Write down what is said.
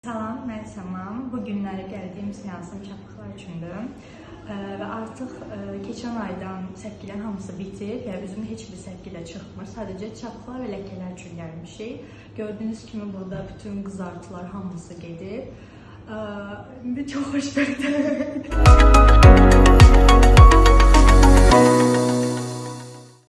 Salam, mən Səmam. Bu günləri gəldiyim seansım çapıqlar üçündür. Və artıq keçən aydan səpkilərin hamısı bitib. Yəni üzümdə heç bir səpkilə çıxmır. Sadəcə çapıqlar və ləkələr üçün gəlmişik. Gördüyünüz kimi burada bütün qızartılar hamısı gedib. Çox xoşbəxtəm.